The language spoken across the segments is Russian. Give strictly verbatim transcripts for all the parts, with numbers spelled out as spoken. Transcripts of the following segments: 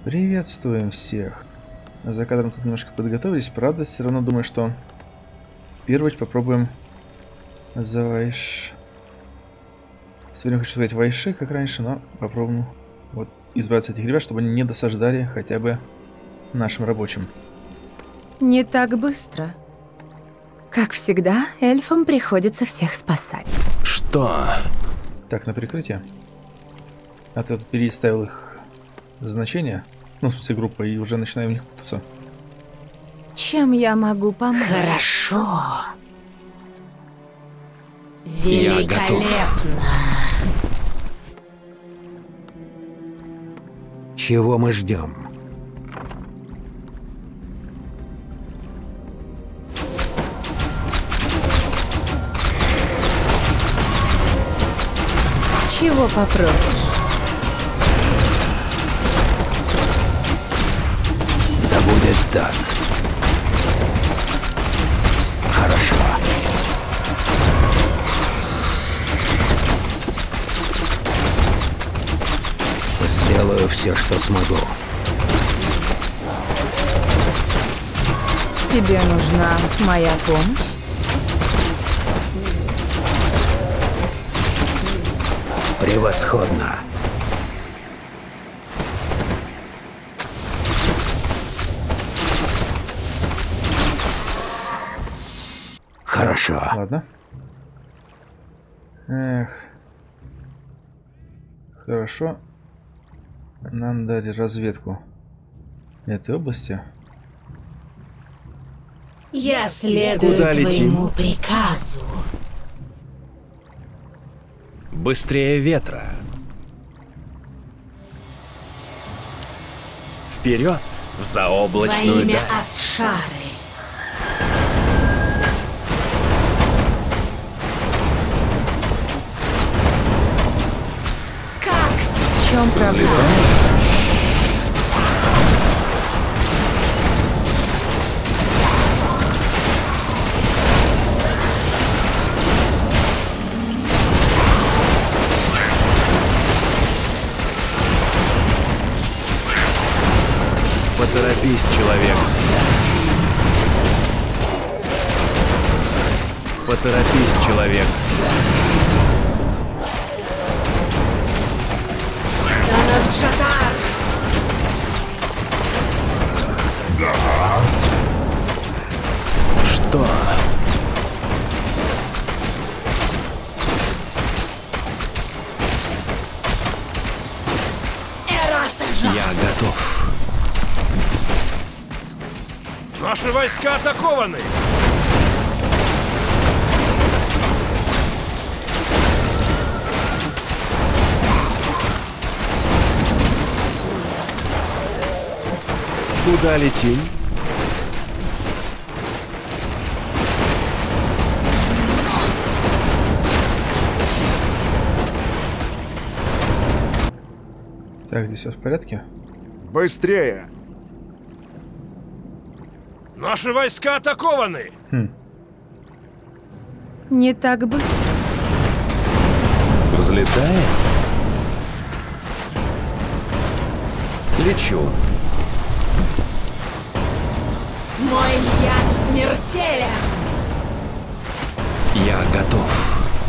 Приветствуем всех. За кадром тут немножко подготовились, правда, все равно думаю, что первый попробуем за Вайш. Сегодня хочу сказать Вайши, как раньше, но попробуем вот избавиться от этих ребят, чтобы они не досаждали хотя бы нашим рабочим. Не так быстро. Как всегда, эльфам приходится всех спасать. Что? Так, на прикрытие. А ты тут переставил их значения, ну, в смысле группа, и уже начинаем в них путаться. Чем я могу помочь? Хорошо. Я готов. Великолепно. Чего мы ждем? Чего попросишь? Да будет так. Хорошо. Сделаю все, что смогу. Тебе нужна моя помощь? Превосходно. Хорошо. Ладно. Эх. Хорошо. Нам дали разведку этой области. Я следую Куда летим? твоему приказу. Быстрее ветра. Вперед в Во заоблачную имя даль. Асшары. Как В чем проблема? Поторопись, человек. Поторопись, человек. Занас-Шатар! Что? Эрасажа! Я готов. Наши войска атакованы! Куда летим? Так, здесь все в порядке? Быстрее! Наши войска атакованы! Хм. Не так быстро. Взлетаем? Лечу. Мой яд смертелен! Я готов.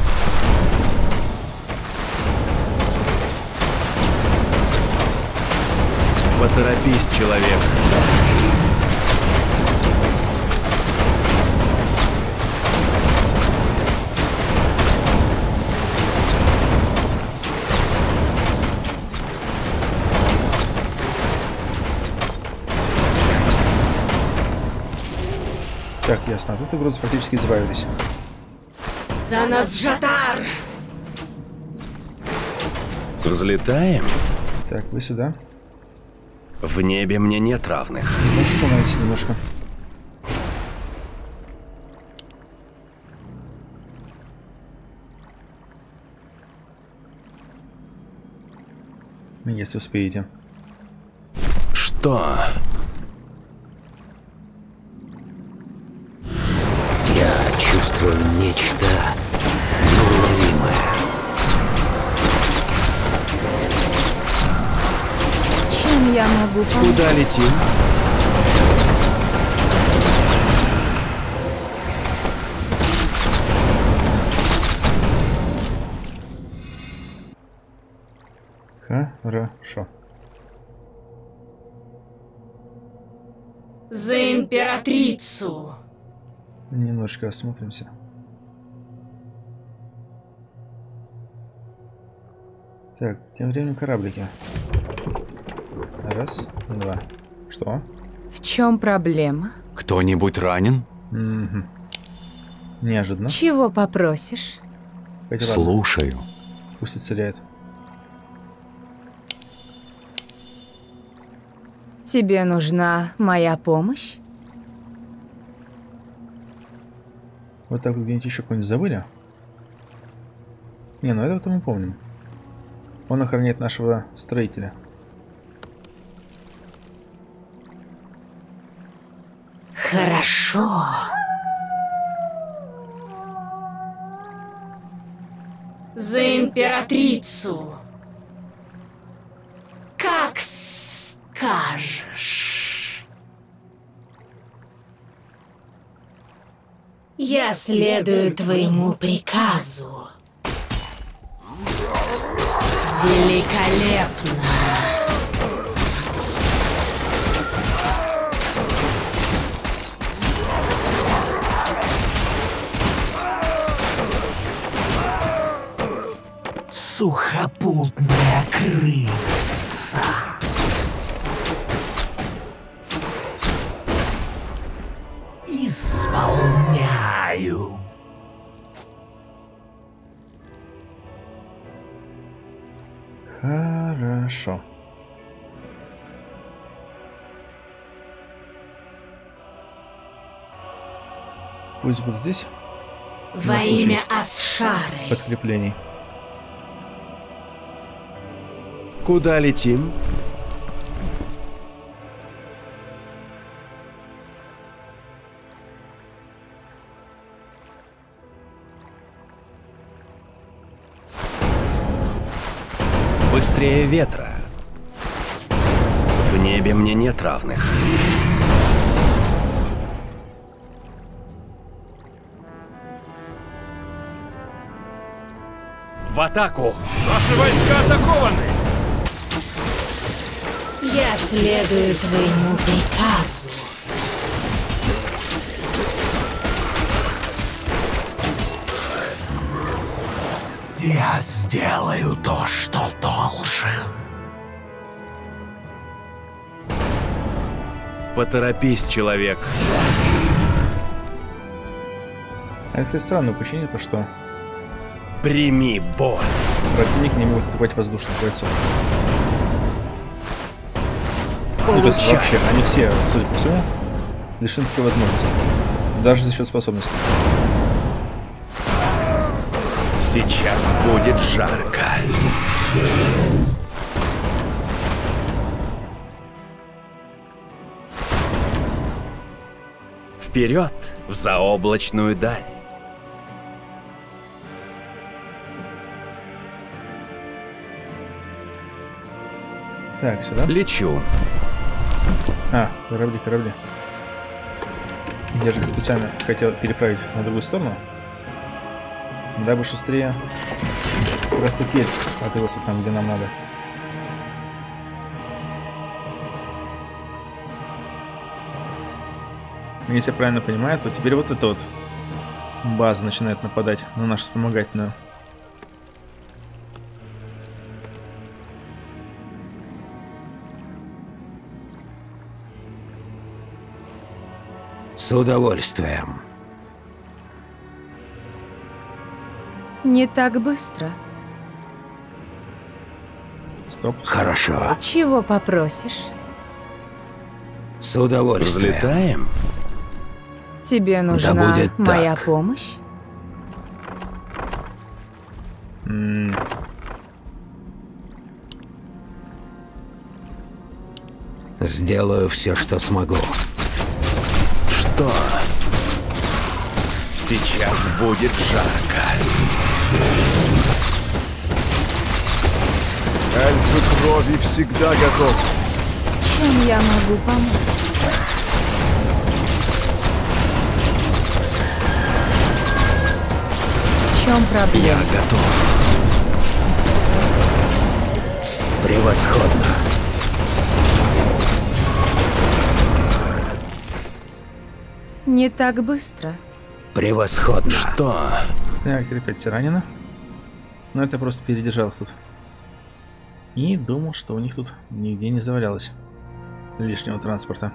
Поторопись, человек. Так, ясно. От этой угрозы практически избавились. Занас-Шатар! Взлетаем? Так, вы сюда. В небе мне нет равных. Остановитесь немножко. Если успеете. Что? Я чувствую нечто неуловимое. Чем я могу помочь? Куда летим? Хорошо. За императрицу! Немножко осмотримся. Так, тем временем кораблики. Раз, два. Что? В чем проблема? Кто-нибудь ранен? Угу. Неожиданно. Чего попросишь? Хотя ладно, Слушаю. пусть исцеляет. Тебе нужна моя помощь? Вот так вот где-нибудь еще какой-нибудь забыли? Не, ну это-то мы помним. Он охраняет нашего строителя. Хорошо. За императрицу! Как скажешь. Я следую твоему приказу. Великолепно. Сухопутная крыса. Исполняю. Хорошо. Пусть будет здесь Во На случай имя Асшары. подкреплений. Куда летим? Быстрее ветра. В небе мне нет равных. В атаку! Наши войска атакованы! Я следую твоему приказу. Я сделаю то, что должен. Поторопись, человек. А кстати, странное упущение, то что Прими бой. противники не могут атаковать воздушных бойцов. Ну, то есть Получай. вообще, они все, судя по всему, лишены такой возможности. Даже за счет способностей. Сейчас будет жарко. Вперед в заоблачную даль. Так, сюда. Лечу. А, корабли, корабли. Я же их специально хотел переправить на другую сторону, дабы шустрее просто кель открылся там, где нам надо. Если я правильно понимаю, то теперь вот эта вот база начинает нападать на нашу вспомогательную. С удовольствием. Не так быстро. Стоп. Хорошо. Чего попросишь? С удовольствием. Взлетаем? Тебе нужна будет моя так. помощь? М, Сделаю все, что смогу. Что? Сейчас будет жарко. Эльфы крови всегда готов. Чем я могу помочь? В чем проблема? Я готов. Превосходно. Не так быстро. Превосходно. Что? Так, теперь опять все ранено. Но это я просто передержал их тут. И думал, что у них тут нигде не завалялось лишнего транспорта.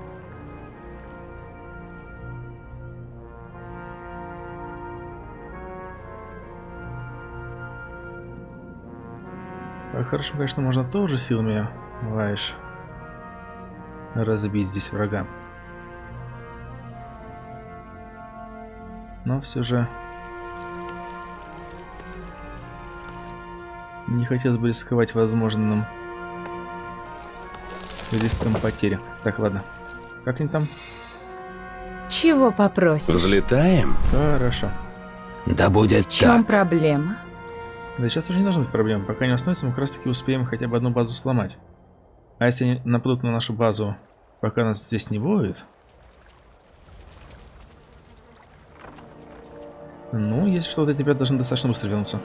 Хорошо, конечно, можно тоже силами, Вайш, разбить здесь врага. Но все же не хотелось бы рисковать возможным риском потери. Так, ладно. Как они там? Чего попросишь? Взлетаем? Хорошо. Да будет В чем так. проблема? Да сейчас уже не должно быть проблем. Пока не остановимся, мы как раз таки успеем хотя бы одну базу сломать. А если они нападут на нашу базу, пока нас здесь не будет... Ну, если что, вот эти ребята должны достаточно быстро вернуться.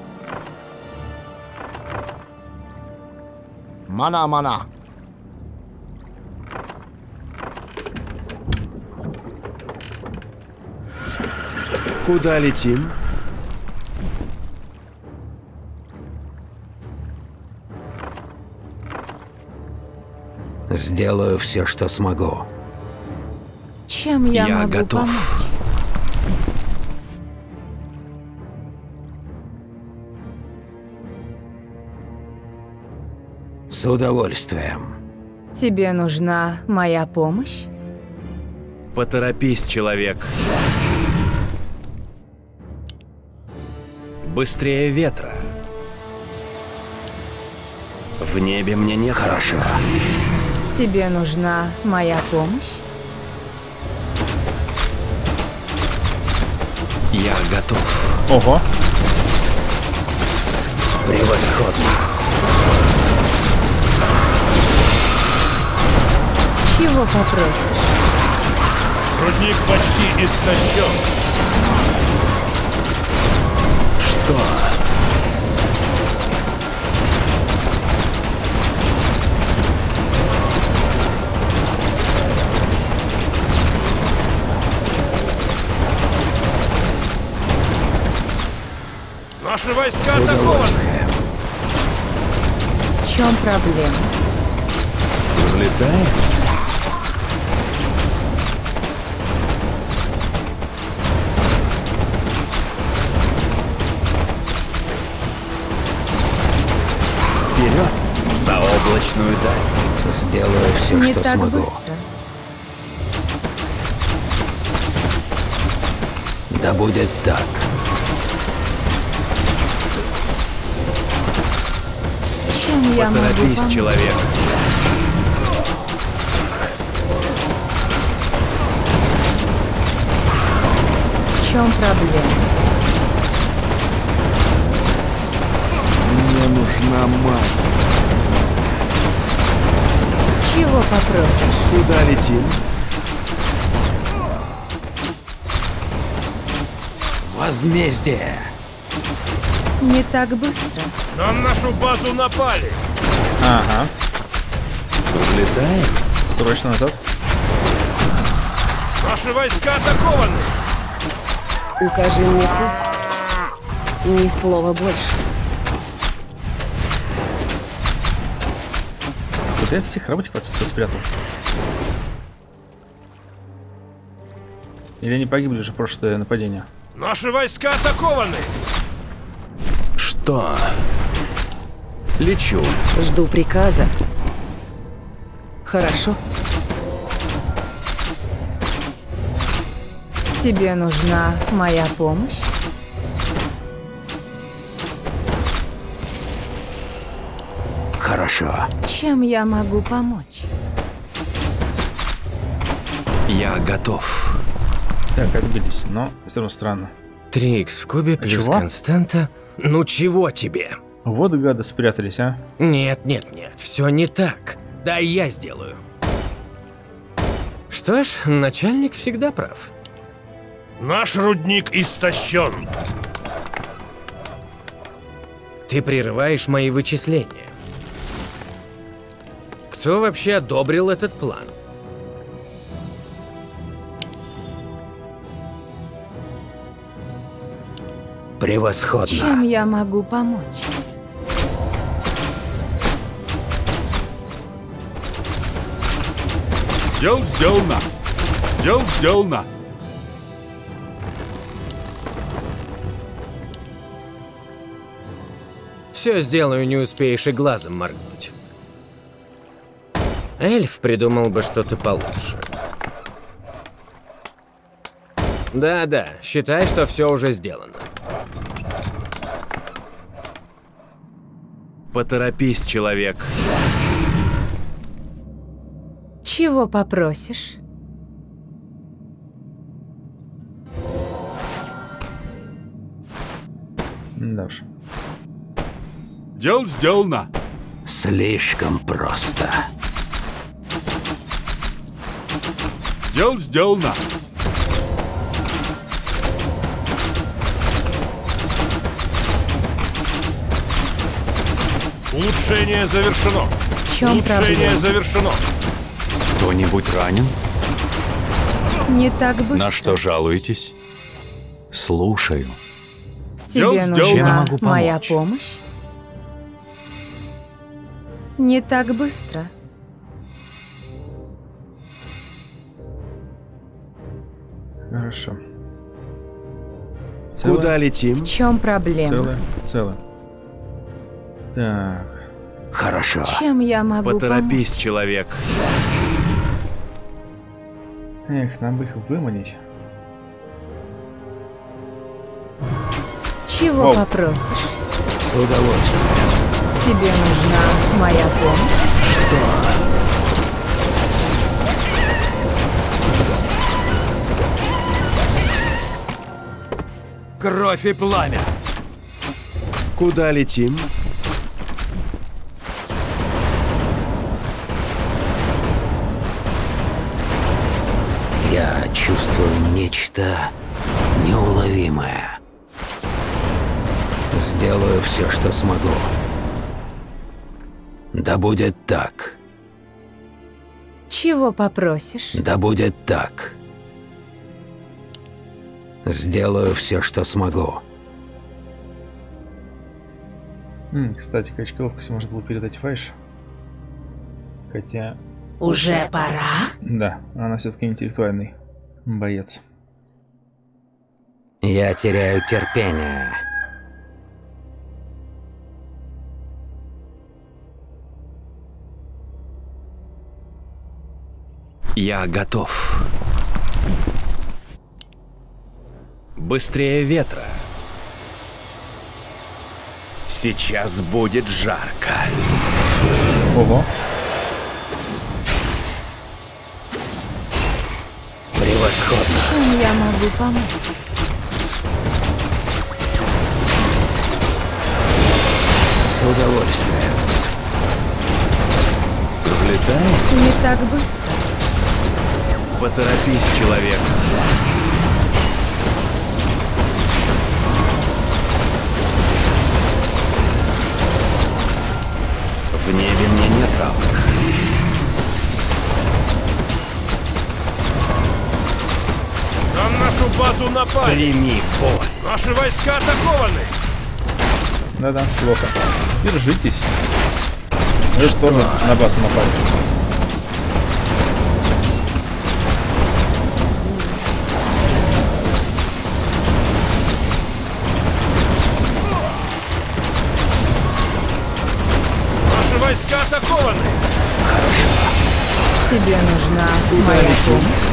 Мана-мана. Куда летим? Сделаю все, что смогу. Чем я, Я могу готов. помочь? С удовольствием. Тебе нужна моя помощь? Поторопись, человек. Быстрее ветра. В небе мне не Хорошо. Тебе нужна моя помощь? Я готов. Ого! Превосходно. Чего попросишь? Рудник почти истощен. Что? Наши войска С атакованы. удовольствием. В чем проблема? Взлетаем? Вперед! В заоблачную даль. Сделаю все, Не что так смогу. быстро. Да будет так. Чем я могу Поторопись, помочь? человек. В чем проблема? Мне нужна мать. Чего попросишь? Куда летим? Возмездие. Не так быстро. На нашу базу напали. Ага. Взлетаем? Срочно назад. Наши войска атакованы. Укажи мне путь. Ни слова больше. Куда я всех работников отсюда спрятал? Или они погибли уже в прошлое нападение? Наши войска атакованы. Что? Лечу. Жду приказа. Хорошо. Тебе нужна моя помощь? Хорошо. Чем я могу помочь? Я готов. Так, отбились, но все равно странно. три икс в кубе плюс Чего? константа. Ну чего тебе? Вот гады спрятались, а? Нет, нет, нет, все не так. Да я сделаю. Что ж, начальник всегда прав. Наш рудник истощен. Ты прерываешь мои вычисления. Кто вообще одобрил этот план? Превосходно. Чем я могу помочь? Дело сделано. Дело сделано. Все сделаю, не успеешь и глазом моргнуть. Эльф придумал бы что-то получше. Да-да, считай, что все уже сделано. Поторопись, человек. Чего попросишь? Да уж. Дело сделано. Слишком просто. Дело сделано. Улучшение завершено. В чем Улучшение проблема? завершено. Кто-нибудь ранен? Не так быстро. На что жалуетесь? Слушаю. Тебе Дело сделано. Чем я нужна могу моя помочь? помощь? Не так быстро. Хорошо. Целое? Куда летим? В чем проблема? Целое? Целое. Так. Хорошо. Чем я могу Поторопись, человек. Эх, нам бы их выманить. помочь? Чего Оу. попросишь? С удовольствием. Тебе нужна моя помощь? Кровь и пламя. Куда летим? Я чувствую нечто неуловимое. Сделаю все, что смогу. Да будет так. Чего попросишь? Да будет так. Сделаю все, что смогу. М, кстати, качка ловкости можно было передать Вайш. Хотя... Уже пора? Да, она все-таки интеллектуальный боец. Я теряю терпение. Я готов. Быстрее ветра. Сейчас будет жарко. Ого. Превосходно. Чем я могу помочь? С удовольствием. Взлетаем? Не так быстро. Поторопись, человек. В небе мне нет равных. На нашу базу напали. Прими бой. Наши войска атакованы. Да-да, плохо. Держитесь. Вы же тоже на базу напали. Наши войска атакованы. Тебе нужна моя помощь?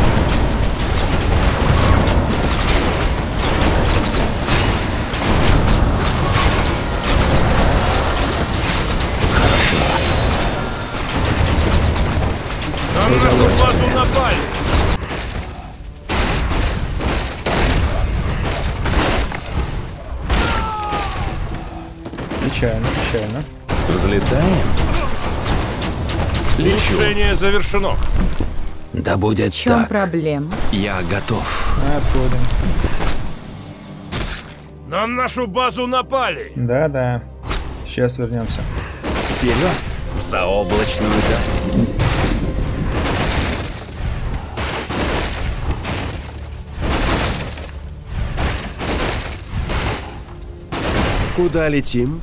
На нашу базу напали. Печально, печально. Взлетаем? Лечу. Улучшение завершено. Да будет В чем так. проблема? Я готов. Отходим. На нашу базу напали! Да-да. Сейчас вернемся. Вперед! В заоблачную даль. Куда летим?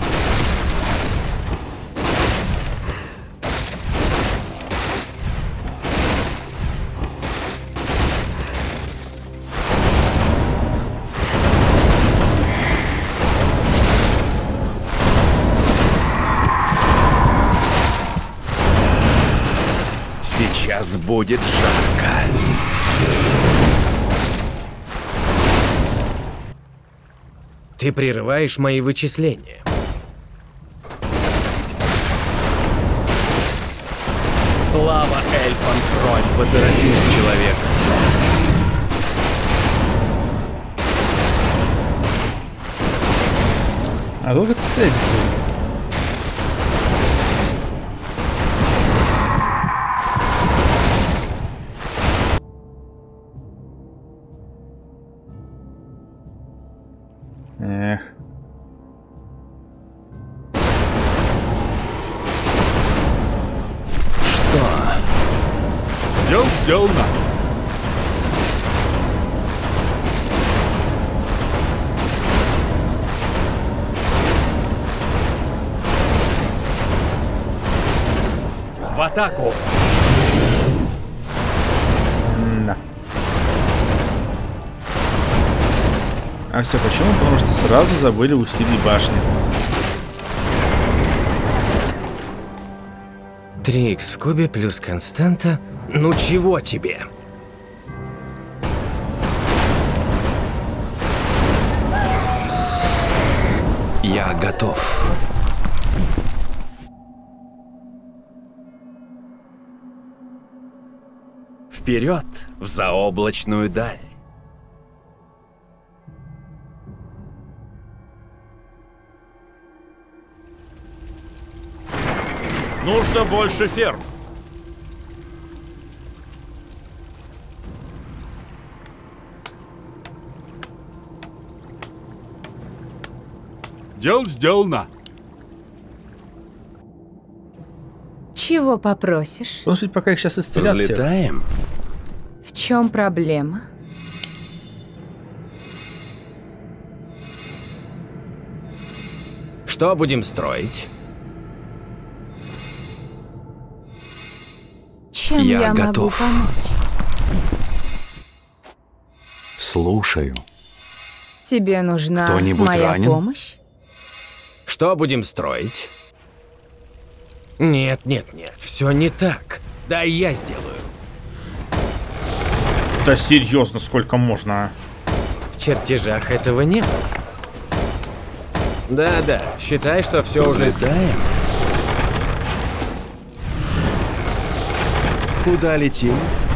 Сейчас будет жарко. Ты прерываешь мои вычисления. Слава эльфам кровь, поторопись, человек. А долго ты стоять здесь будешь? Эх. Дело сделано. В атаку! Да. А все почему? Потому что сразу забыли усилить башни. три икс в кубе плюс константа. Ну чего тебе? Я готов. Вперед! В заоблачную даль. Нужно больше ферм. Дело сделано. Чего попросишь? Слушай, пока их сейчас исцелят всех. Взлетаем. В чем проблема? Что будем строить? Чем Я я, готов. могу помочь? Слушаю. Тебе нужна Кто-нибудь моя ранен? помощь? Что будем строить? Нет, нет, нет, все не так. Да, я сделаю. Да серьезно, сколько можно? В чертежах этого нет. Да-да, считай, что все уже сделано. Взлетаем. Куда летим?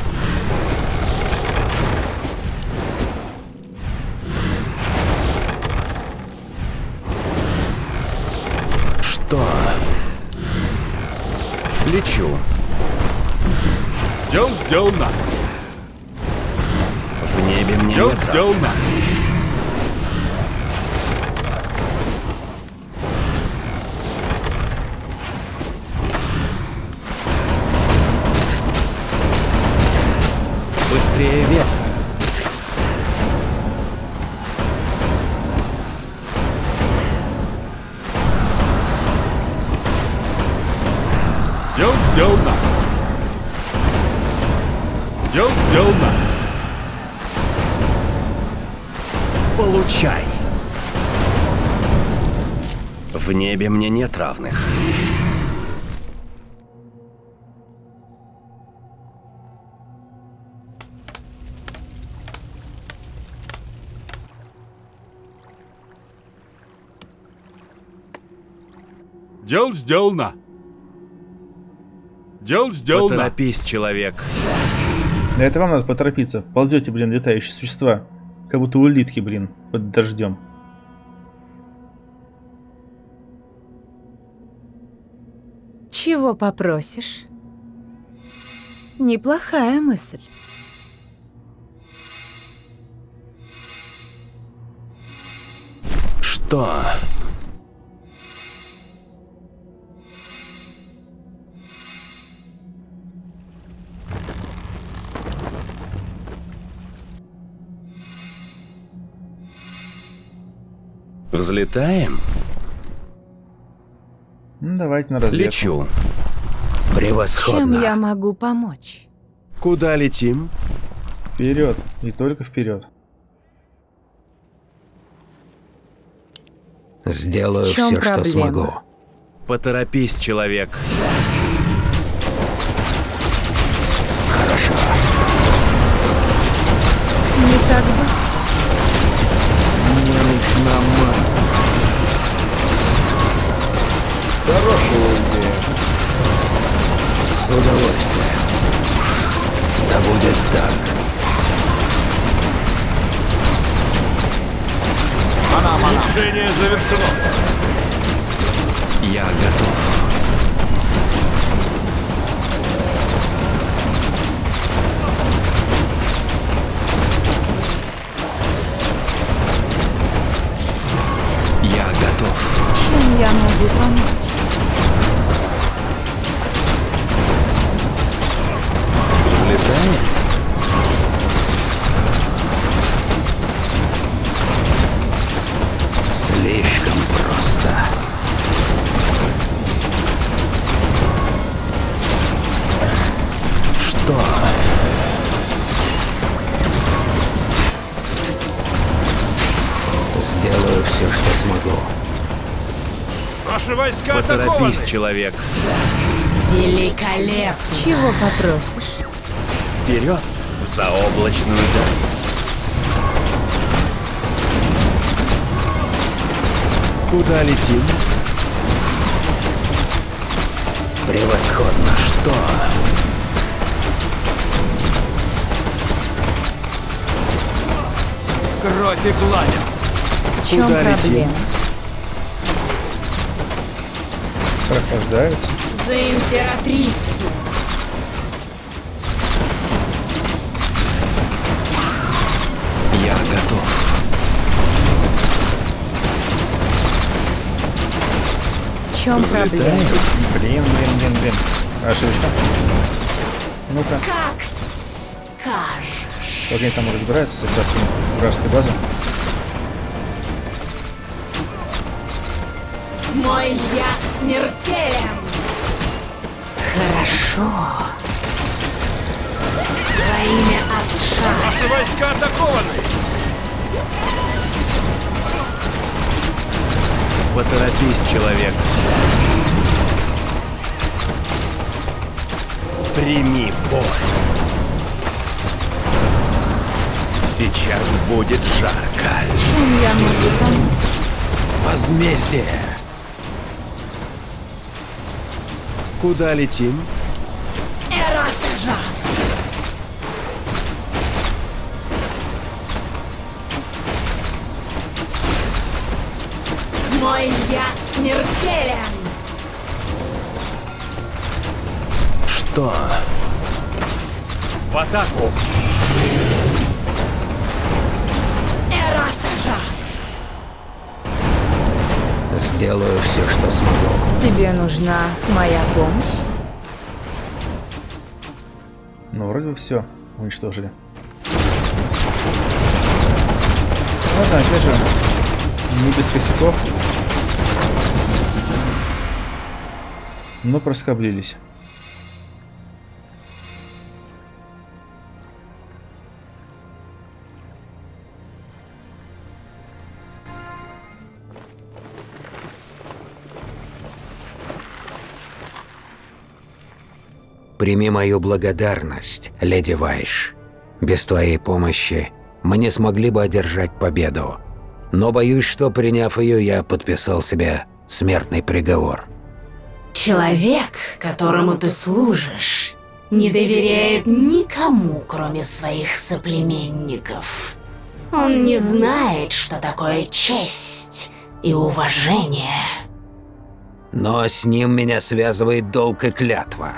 Что? Лечу. Дело сделано. В небе мне Дело нет равных. сделано. Быстрее вверх. Дело сделано. Дело сделано. Получай. В небе мне нет равных. Дело сделано. Дело сделано. Поторопись, человек. Да это вам надо поторопиться. Ползете, блин, летающие существа. Как будто улитки, блин, под дождем. Чего попросишь? Неплохая мысль. Что? Взлетаем? Ну, давайте на разведку. Лечу. Превосходно. Чем я могу помочь? Куда летим? Вперед. И только вперед. Сделаю В чём все, что проблема? смогу. Поторопись, человек. Хорошо. Не так быстро. Мне нужна мать. Хорошая идея. С удовольствием. Да будет так. Улучшение завершено. Я готов. Я готов. Чем я могу помочь? Взлетаем? Слишком просто. Что? Сделаю все, что смогу. Наши войска Поторопись, атакованы. человек. Великолепно. Чего попросишь? Вперед! В заоблачную даль. Куда летим? Превосходно. Что? Кровь и пламя. В чем Куда летим? проблема? Прохлаждаются. За императрицу. Я готов. В чем проблема? Взлетаем? Блин, блин, блин, блин. Ошибочка. Ну-ка. Как скажешь. Вот они там разбираются с остатками вражеской базы. Мой яд смертелен. Хорошо. Во имя Асша. Наши войска атакованы. Поторопись, человек. Прими бой. Сейчас будет жарко. Чем я могу помочь? Возмездие. Куда летим? Эрасажа. Мой яд смертелен. Что? В атаку. Эрасажа. Сделаю все, что смогу. Тебе нужна моя помощь? Ну, вроде бы все уничтожили. Ладно, опять же, не без косяков. Но проскоблились. Прими мою благодарность, леди Вайш. Без твоей помощи мы не смогли бы одержать победу. Но боюсь, что, приняв ее, я подписал себе смертный приговор. Человек, которому ты служишь, не доверяет никому, кроме своих соплеменников. Он не знает, что такое честь и уважение. Но с ним меня связывает долг и клятва.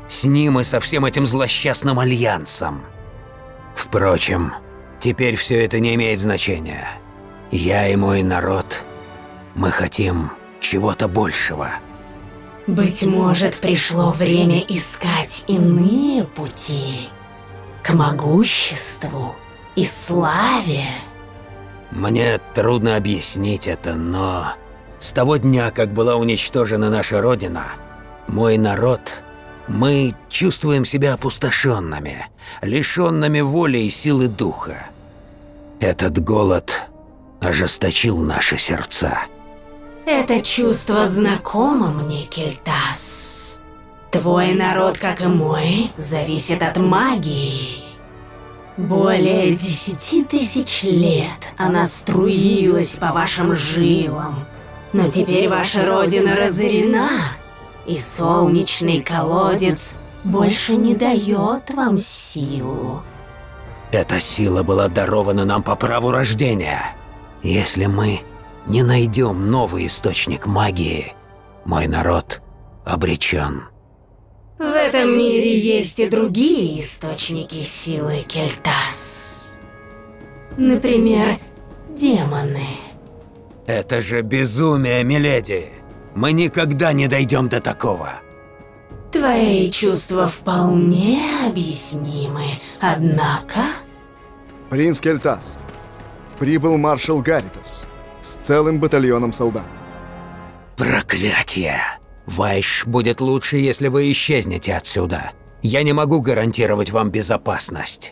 С ним и со всем этим злосчастным альянсом. Впрочем, теперь все это не имеет значения. Я и мой народ, мы хотим чего-то большего. Быть может, пришло время искать иные пути к могуществу и славе. Мне трудно объяснить это, но с того дня, как была уничтожена наша Родина, мой народ, мы чувствуем себя опустошенными, лишенными воли и силы духа. Этот голод ожесточил наши сердца. Это чувство знакомо мне, Кельтас. Твой народ, как и мой, зависит от магии. Более десяти тысяч лет она струилась по вашим жилам. Но теперь ваша родина разорена, и солнечный колодец больше не дает вам силу. Эта сила была дарована нам по праву рождения. Если мы не найдем новый источник магии, мой народ обречен. В этом мире есть и другие источники силы, Кельтас. Например, демоны. Это же безумие, миледи. Мы никогда не дойдем до такого. Твои чувства вполне объяснимы, однако... Принц Кельтас, прибыл маршал Гаритас с целым батальоном солдат. Проклятие! Вайш, будет лучше, если вы исчезнете отсюда. Я не могу гарантировать вам безопасность.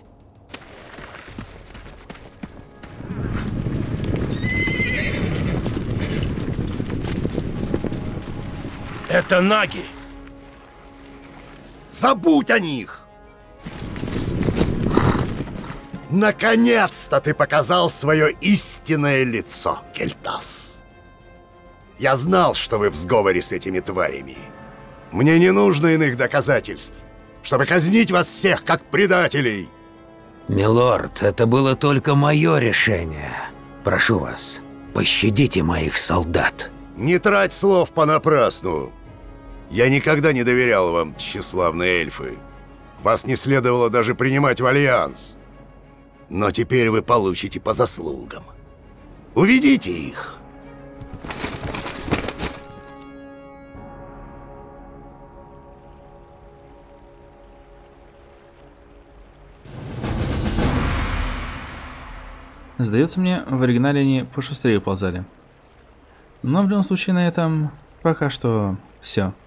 Это наги. Забудь о них! Наконец-то ты показал свое истинное лицо, Кельтас. Я знал, что вы в сговоре с этими тварями. Мне не нужно иных доказательств, чтобы казнить вас всех как предателей. Милорд, это было только мое решение. Прошу вас, пощадите моих солдат. Не трать слов понапрасну. Я никогда не доверял вам, тщеславные эльфы. Вас не следовало даже принимать в альянс. Но теперь вы получите по заслугам. Уведите их. Сдается мне, в оригинале они пошустрее ползали. Но в любом случае на этом пока что все.